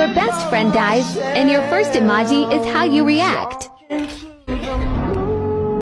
your best friend dies, and your first emoji is how you react.